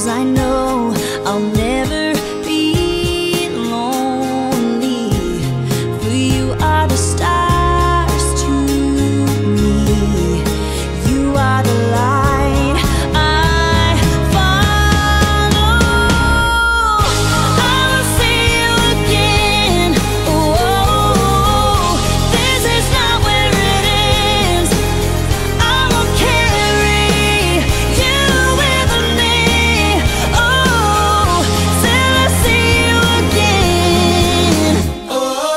'cause I know I'll never be lonely. For you are the stars to me. You are the light I follow. I will see you again. Oh, this is not where it ends. I will carry you with me. Oh, till I see you again. Oh,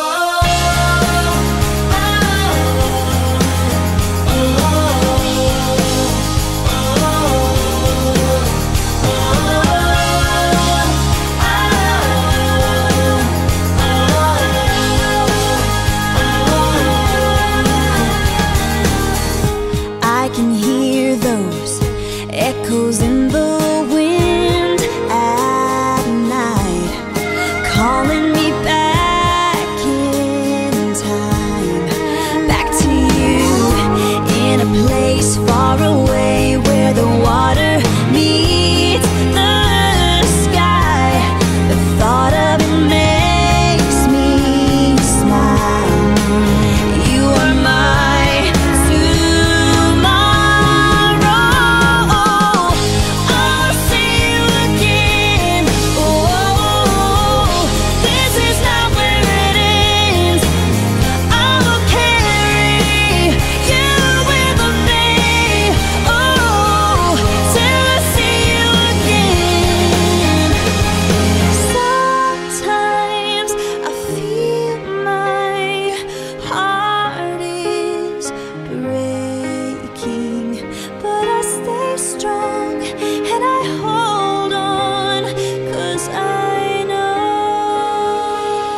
I can hear those echoes in the wind at night, calling me back in time, back to you, in a place far away where the water meets the sky. The thought of it makes me smile. You are my tomorrow. I'll see you again. Oh, this is not where it ends. I will carry you with me. Oh, till I see you again. Sometimes I feel my heart is breaking, but I stay strong and I hold on, 'cause I know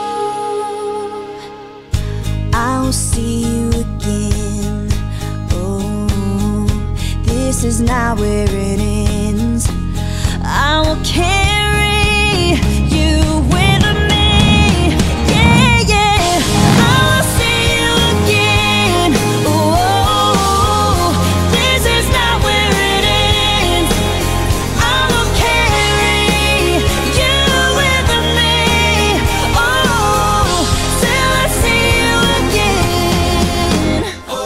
I'll see you again. Oh, this is not where it ends. I will carry you with me. Yeah, yeah. I'll see you again. Oh, this is not where it ends. I will carry you with me. Oh, till I see you again.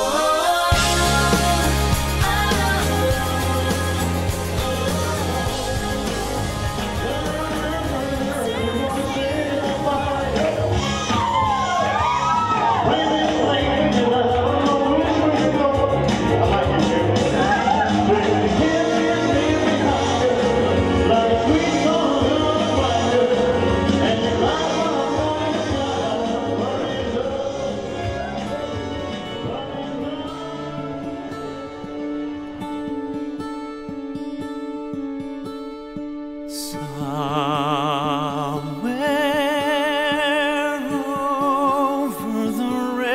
Somewhere over the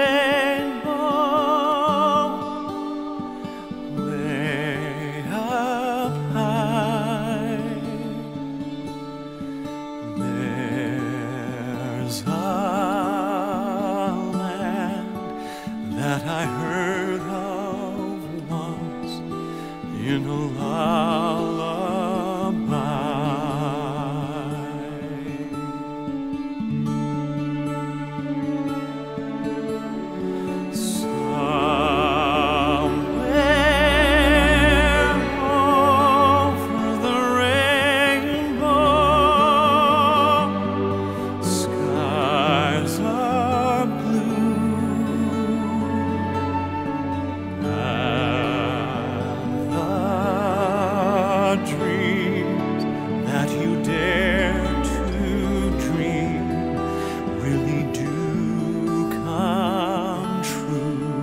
rainbow, way up high, there's a land that I heard of once in a lullaby. Somewhere over the rainbow, skies are blue, and the dreams that you dare to dream really do come true.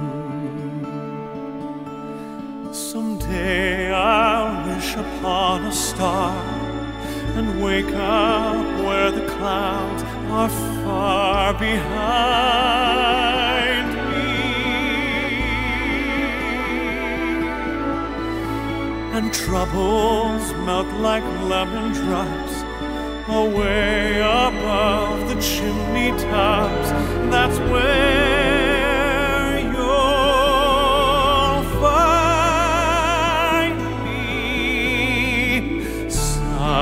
Someday I'll wish upon a star and wake up where the clouds are far behind me, and troubles melt like lemon drops away above the chimney tops. That's where you'll find me.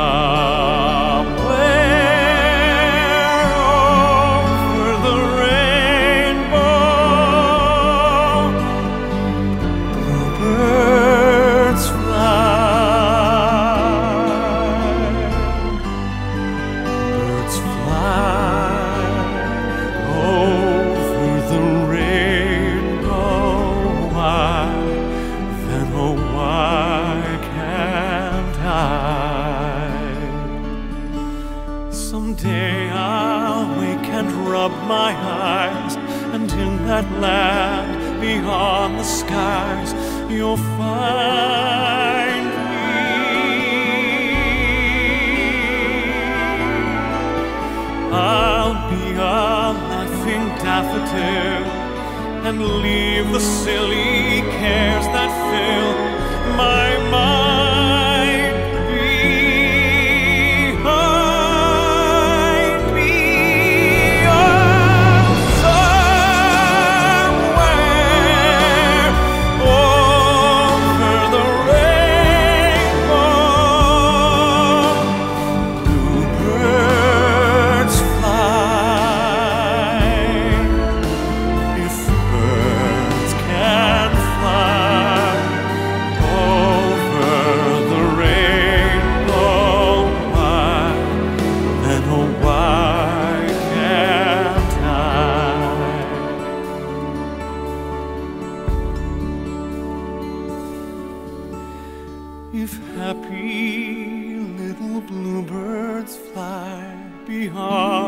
Someday I'll wake and rub my eyes, and in that land beyond the skies you'll find me. I'll be a laughing daffodil and leave the silly cares that fill my mind. If happy little bluebirds fly behind